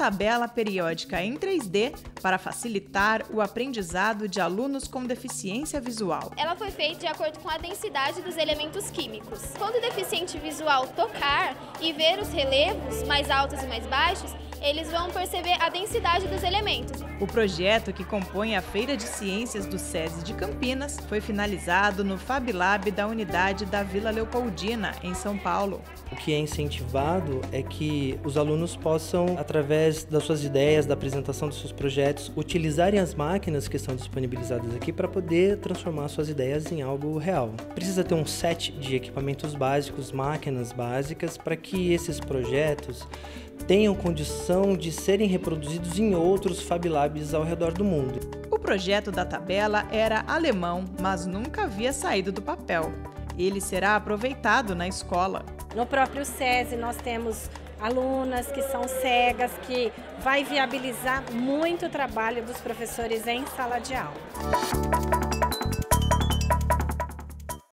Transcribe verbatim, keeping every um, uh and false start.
tabela periódica em três D para facilitar o aprendizado de alunos com deficiência visual. Ela foi feita de acordo com a densidade dos elementos químicos. Quando o deficiente visual tocar e ver os relevos mais altos e mais baixos, eles vão perceber a densidade dos elementos. O projeto, que compõe a Feira de Ciências do SESI de Campinas, foi finalizado no Fab Lab da unidade da Vila Leopoldina, em São Paulo. O que é incentivado é que os alunos possam, através das suas ideias, da apresentação dos seus projetos, utilizarem as máquinas que estão disponibilizadas aqui para poder transformar suas ideias em algo real. Precisa ter um set de equipamentos básicos, máquinas básicas, para que esses projetos tenham condição de serem reproduzidos em outros Fab Labs ao redor do mundo. O projeto da tabela era alemão, mas nunca havia saído do papel. Ele será aproveitado na escola. No próprio SESI nós temos alunas que são cegas, que vai viabilizar muito o trabalho dos professores em sala de aula.